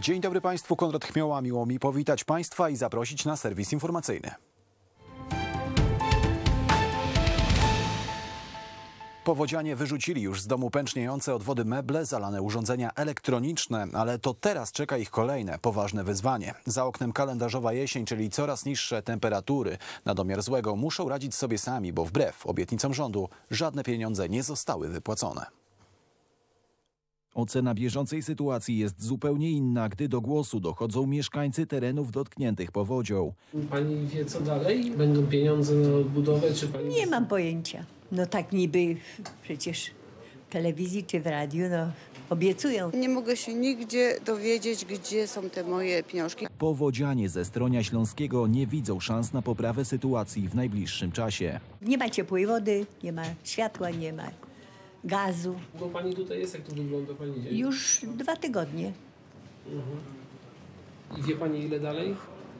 Dzień dobry Państwu, Konrad Chmioła. Miło mi powitać Państwa i zaprosić na serwis informacyjny. Powodzianie wyrzucili już z domu pęczniejące od wody meble, zalane urządzenia elektroniczne, ale to teraz czeka ich kolejne poważne wyzwanie. Za oknem kalendarzowa jesień, czyli coraz niższe temperatury. Na domiar złego muszą radzić sobie sami, bo wbrew obietnicom rządu żadne pieniądze nie zostały wypłacone. Ocena bieżącej sytuacji jest zupełnie inna, gdy do głosu dochodzą mieszkańcy terenów dotkniętych powodzią. Pani wie, co dalej? Będą pieniądze na odbudowę, czy pani... Nie mam pojęcia. No tak niby przecież w telewizji czy w radiu obiecują. Nie mogę się nigdzie dowiedzieć, gdzie są te moje pieniążki. Powodzianie ze Stronia Śląskiego nie widzą szans na poprawę sytuacji w najbliższym czasie. Nie ma ciepłej wody, nie ma światła, nie ma gazu. Bo pani tutaj jest, jak to wygląda pani dzień? Już 2 tygodnie. I wie pani, ile dalej?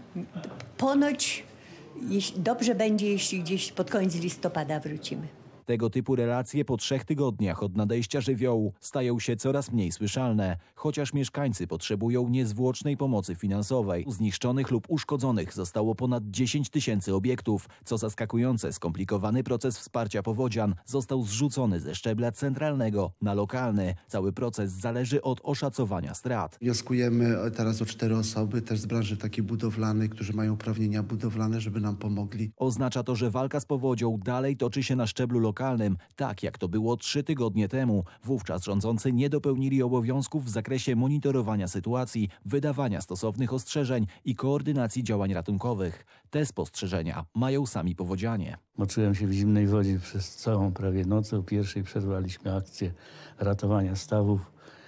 Ponoć dobrze będzie, jeśli gdzieś pod koniec listopada wrócimy. Tego typu relacje po 3 tygodniach od nadejścia żywiołu stają się coraz mniej słyszalne, chociaż mieszkańcy potrzebują niezwłocznej pomocy finansowej. Zniszczonych lub uszkodzonych zostało ponad 10 000 obiektów. Co zaskakujące, skomplikowany proces wsparcia powodzian został zrzucony ze szczebla centralnego na lokalny. Cały proces zależy od oszacowania strat. Wnioskujemy teraz o 4 osoby, też z branży takiej budowlanej, którzy mają uprawnienia budowlane, żeby nam pomogli. Oznacza to, że walka z powodzią dalej toczy się na szczeblu lokalnym, tak jak to było 3 tygodnie temu. Wówczas rządzący nie dopełnili obowiązków w zakresie monitorowania sytuacji, wydawania stosownych ostrzeżeń i koordynacji działań ratunkowych. Te spostrzeżenia mają sami powodzianie. Moczyłem się w zimnej wodzie przez całą prawie noc. O 1:00 przerwaliśmy akcję ratowania stawów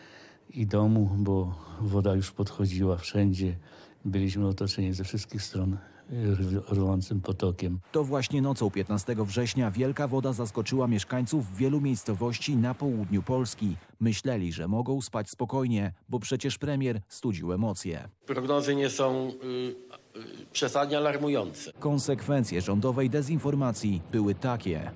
i domu, bo woda już podchodziła wszędzie. Byliśmy otoczeni ze wszystkich stron rwącym potokiem. To właśnie nocą 15 września wielka woda zaskoczyła mieszkańców wielu miejscowości na południu Polski. Myśleli, że mogą spać spokojnie, bo przecież premier studził emocje. Prognozy nie są przesadnie alarmujące. Konsekwencje rządowej dezinformacji były takie.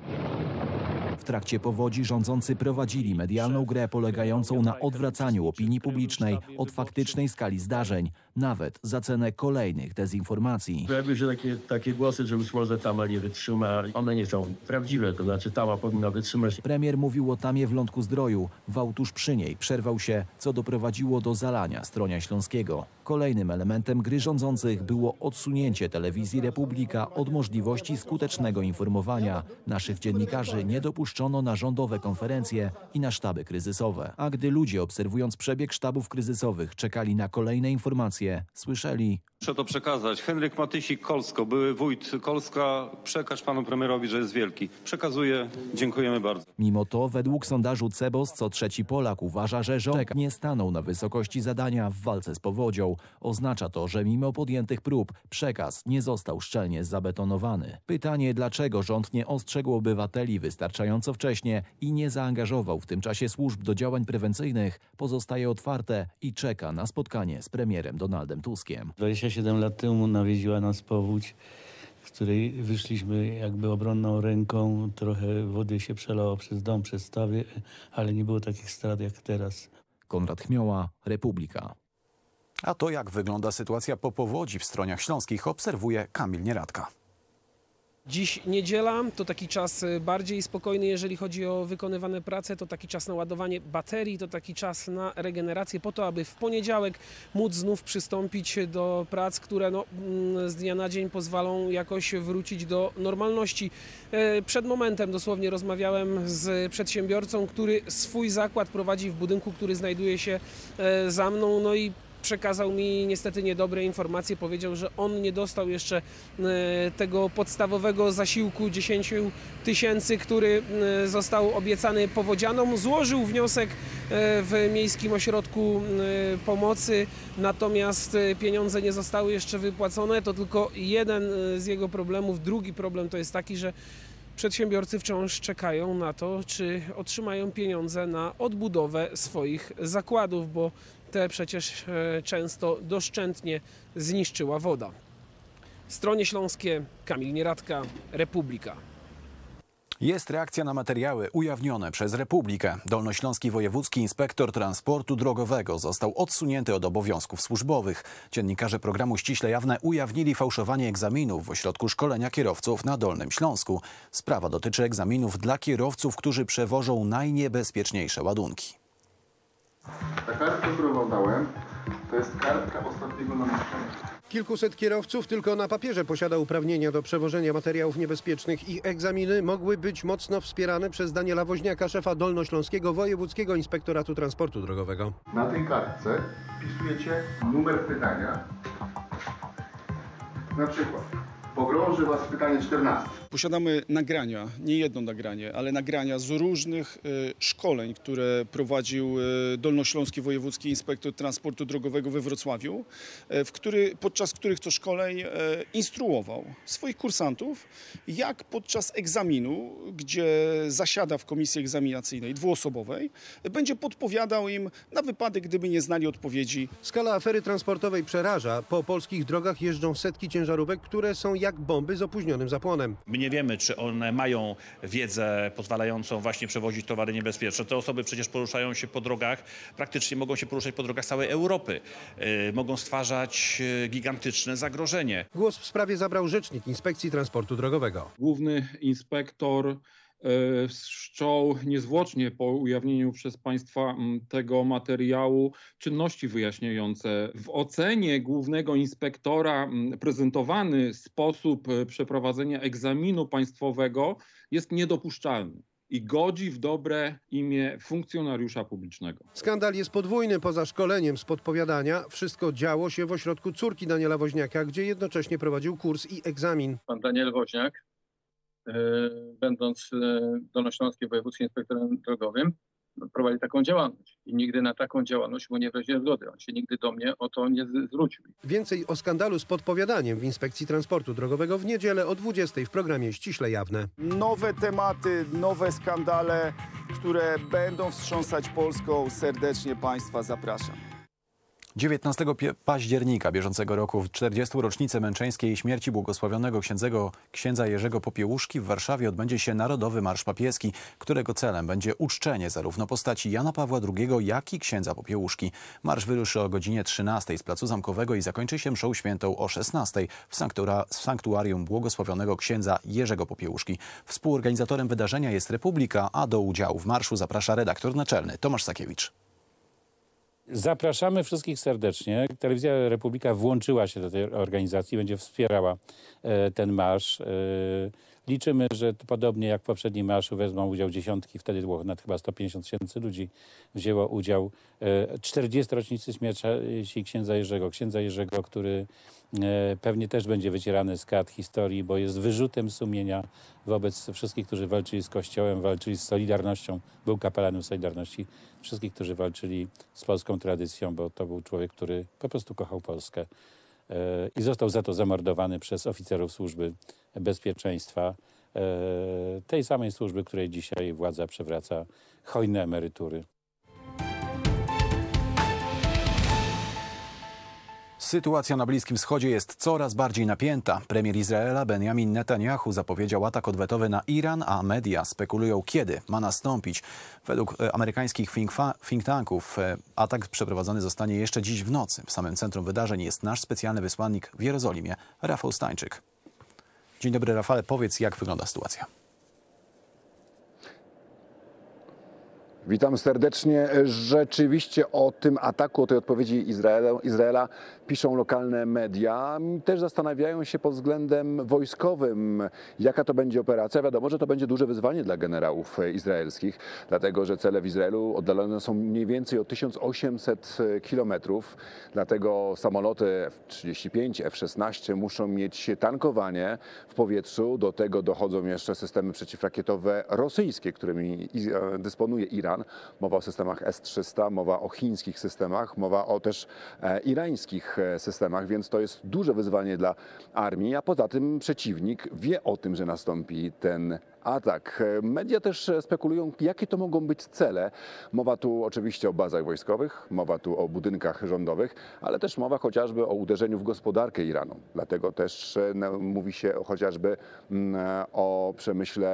W trakcie powodzi rządzący prowadzili medialną grę polegającą na odwracaniu opinii publicznej od faktycznej skali zdarzeń, nawet za cenę kolejnych dezinformacji. Pojawiły się takie głosy, że być może tama nie wytrzyma. One nie są prawdziwe, to znaczy tama powinna wytrzymać. Premier mówił o tamie w Lądku-Zdroju. Wał tuż przy niej przerwał się, co doprowadziło do zalania Stronia Śląskiego. Kolejnym elementem gry rządzących było odsunięcie telewizji Republika od możliwości skutecznego informowania. Naszych dziennikarzy nie dopuszczono na rządowe konferencje i na sztaby kryzysowe. A gdy ludzie, obserwując przebieg sztabów kryzysowych, czekali na kolejne informacje, słyszeli: Muszę to przekazać. Henryk Matysik, Kolsko, były wójt Kolska. Przekaż panu premierowi, że jest wielki. Przekazuję. Dziękujemy bardzo. Mimo to według sondażu CEBOS co 3. Polak uważa, że rząd nie stanął na wysokości zadania w walce z powodzią. Oznacza to, że mimo podjętych prób przekaz nie został szczelnie zabetonowany. Pytanie, dlaczego rząd nie ostrzegł obywateli wystarczająco wcześnie i nie zaangażował w tym czasie służb do działań prewencyjnych, pozostaje otwarte i czeka na spotkanie z premierem Donaldem Tuskiem. 27 lat temu nawiedziła nas powódź, w której wyszliśmy jakby obronną ręką. Trochę wody się przelało przez dom, przez stawy, ale nie było takich strat jak teraz. Konrad Chmioła, Republika. A to, jak wygląda sytuacja po powodzi w Stroniach Śląskich, obserwuje Kamil Nieradka. Dziś niedziela to taki czas bardziej spokojny, jeżeli chodzi o wykonywane prace, to taki czas na ładowanie baterii, to taki czas na regenerację po to, aby w poniedziałek móc znów przystąpić do prac, które z dnia na dzień pozwolą jakoś wrócić do normalności. Przed momentem dosłownie rozmawiałem z przedsiębiorcą, który swój zakład prowadzi w budynku, który znajduje się za mną, no i przekazał mi niestety niedobre informacje. Powiedział, że on nie dostał jeszcze tego podstawowego zasiłku 10 000, który został obiecany powodzianom. Złożył wniosek w Miejskim Ośrodku Pomocy, natomiast pieniądze nie zostały jeszcze wypłacone. To tylko jeden z jego problemów. Drugi problem to jest taki, że przedsiębiorcy wciąż czekają na to, czy otrzymają pieniądze na odbudowę swoich zakładów, bo te przecież często doszczętnie zniszczyła woda. Stronie Śląskie, Kamil Nieradka, Republika. Jest reakcja na materiały ujawnione przez Republikę. Dolnośląski wojewódzki inspektor transportu drogowego został odsunięty od obowiązków służbowych. Dziennikarze programu Ściśle Jawne ujawnili fałszowanie egzaminów w ośrodku szkolenia kierowców na Dolnym Śląsku. Sprawa dotyczy egzaminów dla kierowców, którzy przewożą najniebezpieczniejsze ładunki. Ta kartka, którą wam dałem, to jest kartka ostatniego namieszczenia. Kilkuset kierowców tylko na papierze posiada uprawnienia do przewożenia materiałów niebezpiecznych. Ich egzaminy mogły być mocno wspierane przez Daniela Woźniaka, szefa Dolnośląskiego Wojewódzkiego Inspektoratu Transportu Drogowego. Na tej kartce wpisujecie numer pytania. Na przykład pogrąży was pytanie 14. Posiadamy nagrania, nie jedno nagranie, ale nagrania z różnych szkoleń, które prowadził Dolnośląski Wojewódzki Inspektor Transportu Drogowego we Wrocławiu, podczas których to szkoleń instruował swoich kursantów, jak podczas egzaminu, gdzie zasiada w komisji egzaminacyjnej dwuosobowej, będzie podpowiadał im na wypadek, gdyby nie znali odpowiedzi. Skala afery transportowej przeraża. Po polskich drogach jeżdżą setki ciężarówek, które są jak bomby z opóźnionym zapłonem. My nie wiemy, czy one mają wiedzę pozwalającą właśnie przewozić towary niebezpieczne. Te osoby przecież poruszają się po drogach, praktycznie mogą się poruszać po drogach całej Europy. Mogą stwarzać gigantyczne zagrożenie. Głos w sprawie zabrał rzecznik Inspekcji Transportu Drogowego. Główny inspektor wszczął niezwłocznie po ujawnieniu przez państwa tego materiału czynności wyjaśniające. W ocenie głównego inspektora prezentowany sposób przeprowadzenia egzaminu państwowego jest niedopuszczalny i godzi w dobre imię funkcjonariusza publicznego. Skandal jest podwójny. Poza szkoleniem z podpowiadania wszystko działo się w ośrodku córki Daniela Woźniaka, gdzie jednocześnie prowadził kurs i egzamin. Pan Daniel Woźniak, będąc Dolnośląskim Wojewódzkim Inspektorem Drogowym, prowadzi taką działalność. I nigdy na taką działalność mu nie wyraziłem zgody. On się nigdy do mnie o to nie zwrócił. Więcej o skandalu z podpowiadaniem w Inspekcji Transportu Drogowego w niedzielę o 20:00 w programie Ściśle Jawne. Nowe tematy, nowe skandale, które będą wstrząsać Polską. Serdecznie Państwa zapraszam. 19 października bieżącego roku w 40. rocznicę męczeńskiej śmierci błogosławionego księdza Jerzego Popiełuszki w Warszawie odbędzie się Narodowy Marsz Papieski, którego celem będzie uczczenie zarówno postaci Jana Pawła II, jak i księdza Popiełuszki. Marsz wyruszy o godzinie 13 z Placu Zamkowego i zakończy się mszą świętą o 16 w sanktuarium błogosławionego księdza Jerzego Popiełuszki. Współorganizatorem wydarzenia jest Republika, a do udziału w marszu zaprasza redaktor naczelny Tomasz Sakiewicz. Zapraszamy wszystkich serdecznie. Telewizja Republika włączyła się do tej organizacji, będzie wspierała ten marsz. Liczymy, że podobnie jak w poprzednim marszu wezmą udział dziesiątki, wtedy było nad chyba 150 000 ludzi wzięło udział. 40 rocznicy śmierci księdza Jerzego, który pewnie też będzie wycierany z kart historii, bo jest wyrzutem sumienia wobec wszystkich, którzy walczyli z Kościołem, walczyli z Solidarnością. Był kapelanem Solidarności. Wszystkich, którzy walczyli z polską tradycją, bo to był człowiek, który po prostu kochał Polskę. I został za to zamordowany przez oficerów służby bezpieczeństwa, tej samej służby, której dzisiaj władza przywraca hojne emerytury. Sytuacja na Bliskim Wschodzie jest coraz bardziej napięta. Premier Izraela Benjamin Netanyahu zapowiedział atak odwetowy na Iran, a media spekulują, kiedy ma nastąpić. Według amerykańskich think tanków atak przeprowadzony zostanie jeszcze dziś w nocy. W samym centrum wydarzeń jest nasz specjalny wysłannik w Jerozolimie, Rafał Stańczyk. Dzień dobry, Rafale, powiedz, jak wygląda sytuacja. Witam serdecznie. Rzeczywiście o tym ataku, o tej odpowiedzi Izraela piszą lokalne media. Też zastanawiają się pod względem wojskowym, jaka to będzie operacja. Wiadomo, że to będzie duże wyzwanie dla generałów izraelskich, dlatego że cele w Izraelu oddalone są mniej więcej o 1800 kilometrów. Dlatego samoloty F-35, F-16 muszą mieć tankowanie w powietrzu. Do tego dochodzą jeszcze systemy przeciwrakietowe rosyjskie, którymi dysponuje Iran. Mowa o systemach S-300, mowa o chińskich systemach, mowa o też irańskich systemach, więc to jest duże wyzwanie dla armii, a poza tym przeciwnik wie o tym, że nastąpi ten atak. Media też spekulują, jakie to mogą być cele. Mowa tu oczywiście o bazach wojskowych, mowa tu o budynkach rządowych, ale też mowa chociażby o uderzeniu w gospodarkę Iranu. Dlatego też mówi się chociażby o przemyśle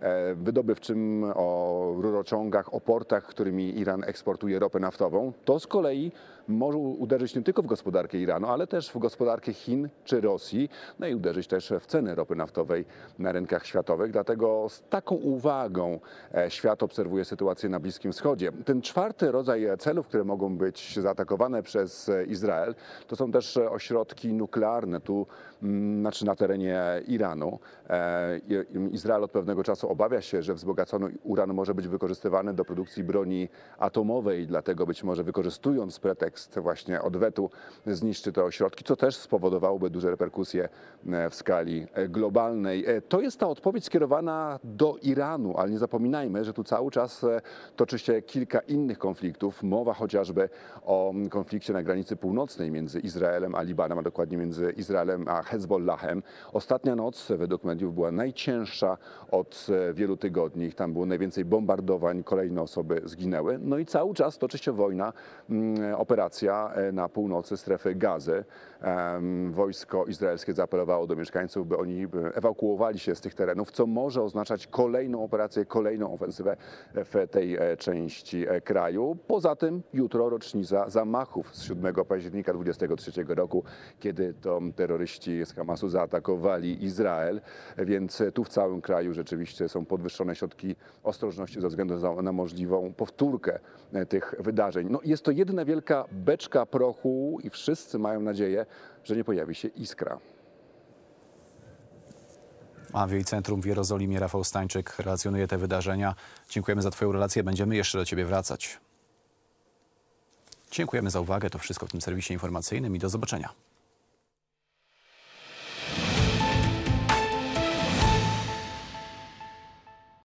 wydobywczym, o rurociągach, o portach, którymi Iran eksportuje ropę naftową. To z kolei może uderzyć nie tylko w gospodarkę Iranu, ale też w gospodarkę Chin czy Rosji, no i uderzyć też w ceny ropy naftowej na rynkach światowych. Dlatego z taką uwagą świat obserwuje sytuację na Bliskim Wschodzie. Ten czwarty rodzaj celów, które mogą być zaatakowane przez Izrael, to są też ośrodki nuklearne, znaczy na terenie Iranu. Izrael od pewnego czasu obawia się, że wzbogacony uran może być wykorzystywany do produkcji broni atomowej, dlatego być może wykorzystując pretekst właśnie odwetu zniszczy te ośrodki, co też spowodowałoby duże reperkusje w skali globalnej. To jest ta odpowiedź skierowana do Iranu, ale nie zapominajmy, że tu cały czas toczy się kilka innych konfliktów. Mowa chociażby o konflikcie na granicy północnej między Izraelem a Libanem, a dokładnie między Izraelem a Hezbollahem. Ostatnia noc według mediów była najcięższa od wielu tygodni. Tam było najwięcej bombardowań, kolejne osoby zginęły. No i cały czas toczy się wojna, operacja na północy strefy Gazy. Wojsko izraelskie zaapelowało do mieszkańców, by oni ewakuowali się z tych terenów, co może oznaczać kolejną operację, kolejną ofensywę w tej części kraju. Poza tym jutro rocznica zamachów z 7 października 1923 roku, kiedy to terroryści z Hamasu zaatakowali Izrael, więc tu w całym kraju rzeczywiście są podwyższone środki ostrożności ze względu na możliwą powtórkę tych wydarzeń. No, jest to jedna wielka beczka prochu i wszyscy mają nadzieję, że nie pojawi się iskra. A w jej centrum w Jerozolimie Rafał Stańczyk relacjonuje te wydarzenia. Dziękujemy za Twoją relację. Będziemy jeszcze do Ciebie wracać. Dziękujemy za uwagę. To wszystko w tym serwisie informacyjnym i do zobaczenia.